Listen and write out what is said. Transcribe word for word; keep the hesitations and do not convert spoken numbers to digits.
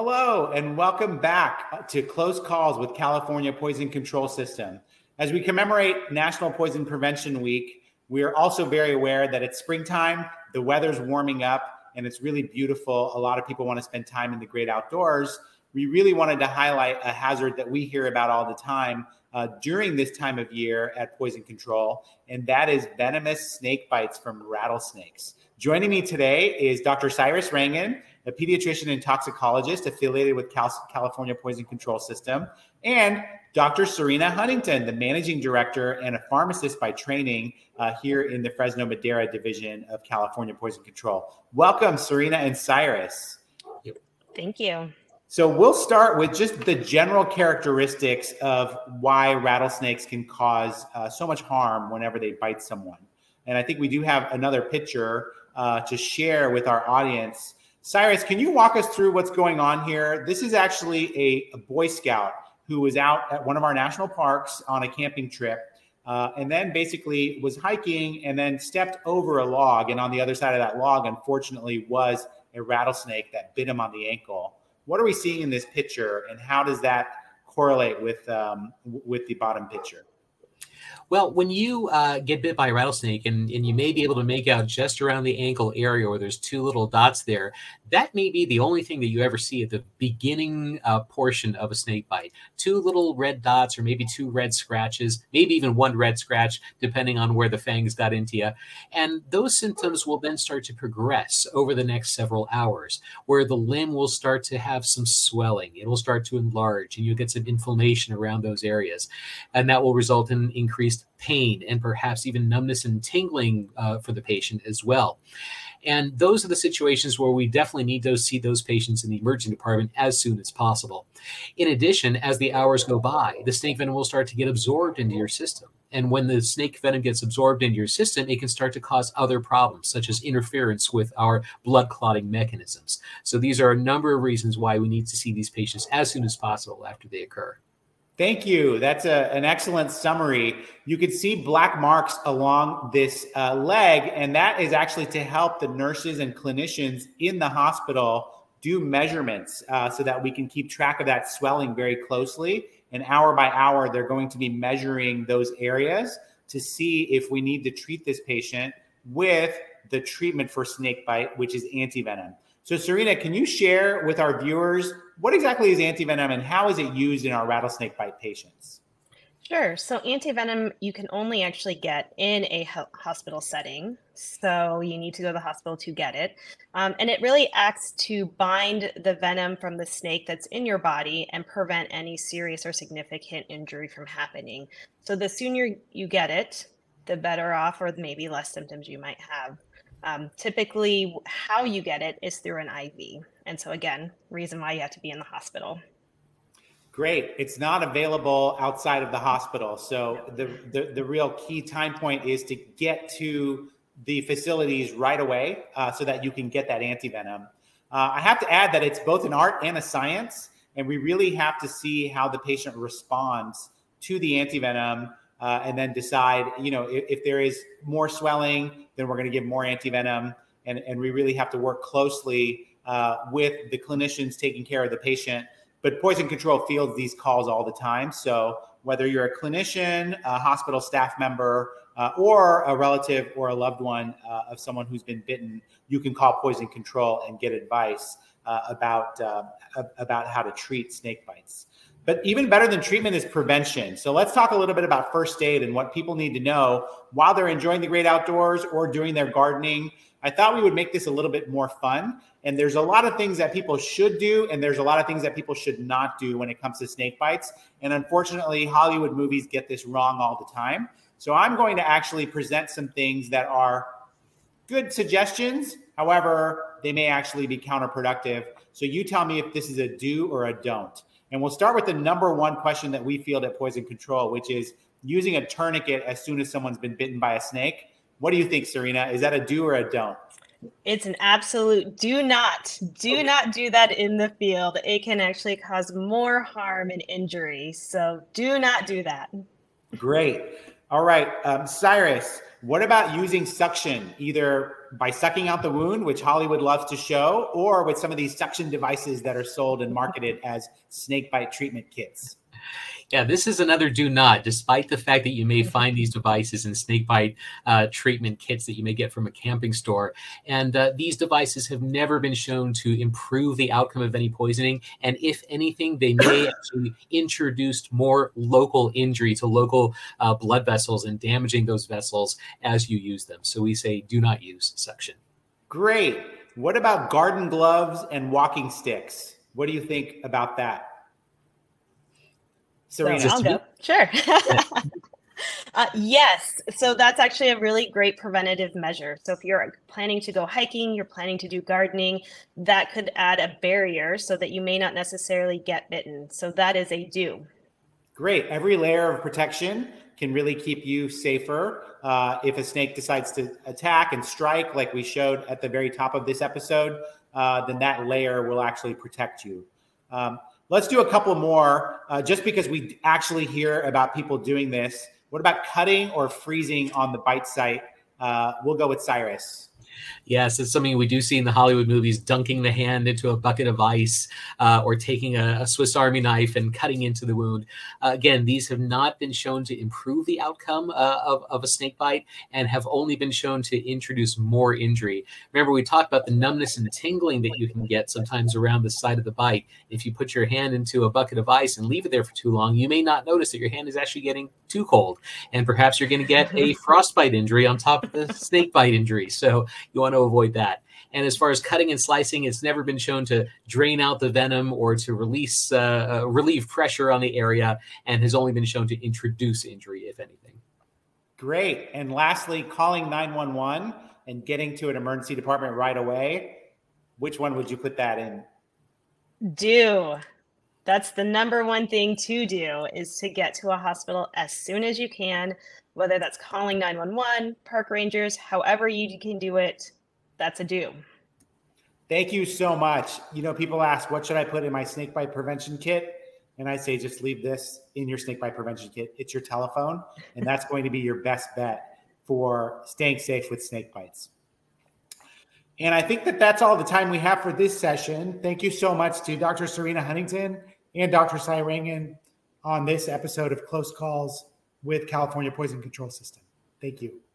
Hello, and welcome back to Close Calls with California Poison Control System. As we commemorate National Poison Prevention Week, we are also very aware that it's springtime, the weather's warming up, and it's really beautiful. A lot of people want to spend time in the great outdoors. We really wanted to highlight a hazard that we hear about all the time uh, during this time of year at Poison Control, and that is venomous snake bites from rattlesnakes. Joining me today is Doctor Cyrus Rangan, a pediatrician and toxicologist affiliated with Cal California Poison Control System, and Doctor Serena Huntington, the managing director and a pharmacist by training uh, here in the Fresno Madera division of California Poison Control. Welcome, Serena and Cyrus. Thank you. So we'll start with just the general characteristics of why rattlesnakes can cause uh, so much harm whenever they bite someone. And I think we do have another picture uh, to share with our audience. Cyrus, can you walk us through what's going on here? This is actually a, a Boy Scout who was out at one of our national parks on a camping trip uh, and then basically was hiking and then stepped over a log. And on the other side of that log, unfortunately, was a rattlesnake that bit him on the ankle. What are we seeing in this picture, and how does that correlate with, um, with the bottom picture? Well, when you uh, get bit by a rattlesnake and, and you may be able to make out just around the ankle area where there's two little dots there, that may be the only thing that you ever see at the beginning uh, portion of a snake bite. Two little red dots or maybe two red scratches, maybe even one red scratch, depending on where the fangs got into you. And those symptoms will then start to progress over the next several hours, where the limb will start to have some swelling. It will start to enlarge, and you'll get some inflammation around those areas. And that will result in increased pain and perhaps even numbness and tingling uh, for the patient as well. And those are the situations where we definitely need to see those patients in the emergency department as soon as possible. In addition, as the hours go by, the snake venom will start to get absorbed into your system. And when the snake venom gets absorbed into your system, it can start to cause other problems, such as interference with our blood clotting mechanisms. So these are a number of reasons why we need to see these patients as soon as possible after they occur. Thank you. That's a, an excellent summary. You can see black marks along this uh, leg, and that is actually to help the nurses and clinicians in the hospital do measurements uh, so that we can keep track of that swelling very closely. And hour by hour, they're going to be measuring those areas to see if we need to treat this patient with the treatment for snake bite, which is antivenom. So Serena, can you share with our viewers what exactly is antivenom and how is it used in our rattlesnake bite patients? Sure. So antivenom you can only actually get in a hospital setting. So you need to go to the hospital to get it. Um, and it really acts to bind the venom from the snake that's in your body and prevent any serious or significant injury from happening. So the sooner you get it, the better off or maybe less symptoms you might have. Um, typically, how you get it is through an I V. And so again, reason why you have to be in the hospital. Great. It's not available outside of the hospital. So the, the, the real key time point is to get to the facilities right away uh, so that you can get that antivenom. Uh, I have to add that it's both an art and a science, and we really have to see how the patient responds to the antivenom uh, and then decide, you know, if, if there is more swelling, then we're going to give more antivenom. And, and we really have to work closely uh, with the clinicians taking care of the patient. But Poison Control fields these calls all the time. So whether you're a clinician, a hospital staff member, uh, or a relative or a loved one uh, of someone who's been bitten, you can call Poison Control and get advice uh, about, uh, about how to treat snake bites. But even better than treatment is prevention. So let's talk a little bit about first aid and what people need to know while they're enjoying the great outdoors or doing their gardening. I thought we would make this a little bit more fun. And there's a lot of things that people should do, and there's a lot of things that people should not do when it comes to snake bites. And unfortunately, Hollywood movies get this wrong all the time. So I'm going to actually present some things that are good suggestions. However, they may actually be counterproductive. So you tell me if this is a do or a don't. And we'll start with the number one question that we field at Poison Control, which is using a tourniquet as soon as someone's been bitten by a snake. What do you think, Serena? Is that a do or a don't? It's an absolute do not. Do okay. not do that in the field. It can actually cause more harm and injury. So do not do that. Great. All right. Um, Cyrus, what about using suction, either by sucking out the wound, which Hollywood loves to show, or with some of these suction devices that are sold and marketed as snake bite treatment kits. Yeah, this is another do not, despite the fact that you may find these devices in snakebite uh, treatment kits that you may get from a camping store. And uh, these devices have never been shown to improve the outcome of any poisoning. And if anything, they may actually introduce more local injury to local uh, blood vessels and damaging those vessels as you use them. So we say do not use suction. Great. What about garden gloves and walking sticks? What do you think about that? Serena. So I'll go. Sure. uh, yes. So that's actually a really great preventative measure. So if you're planning to go hiking, you're planning to do gardening, that could add a barrier so that you may not necessarily get bitten. So that is a do. Great. Every layer of protection can really keep you safer. Uh, if a snake decides to attack and strike, like we showed at the very top of this episode, uh, then that layer will actually protect you. Um, Let's do a couple more, uh, just because we actually hear about people doing this. What about cutting or freezing on the bite site? Uh, we'll go with Cyrus. Yes, it's something we do see in the Hollywood movies, dunking the hand into a bucket of ice uh, or taking a, a Swiss Army knife and cutting into the wound. Uh, again, these have not been shown to improve the outcome uh, of, of a snake bite and have only been shown to introduce more injury. Remember, we talked about the numbness and tingling that you can get sometimes around the site of the bite. If you put your hand into a bucket of ice and leave it there for too long, you may not notice that your hand is actually getting too cold. And perhaps you're going to get a frostbite injury on top of the snake bite injury. So you want to avoid that. And as far as cutting and slicing, it's never been shown to drain out the venom or to release, uh, uh, relieve pressure on the area, and has only been shown to introduce injury, if anything. Great. And lastly, calling nine one one and getting to an emergency department right away. Which one would you put that in? Do. That's the number one thing to do, is to get to a hospital as soon as you can, whether that's calling nine one one, park rangers, however you can do it, that's a do. Thank you so much. You know, people ask, what should I put in my snake bite prevention kit? And I say, just leave this in your snake bite prevention kit. It's your telephone, and that's going to be your best bet for staying safe with snake bites. And I think that that's all the time we have for this session. Thank you so much to Doctor Serena Huntington and Doctor Cy Rangan on this episode of Close Calls with California Poison Control System. Thank you.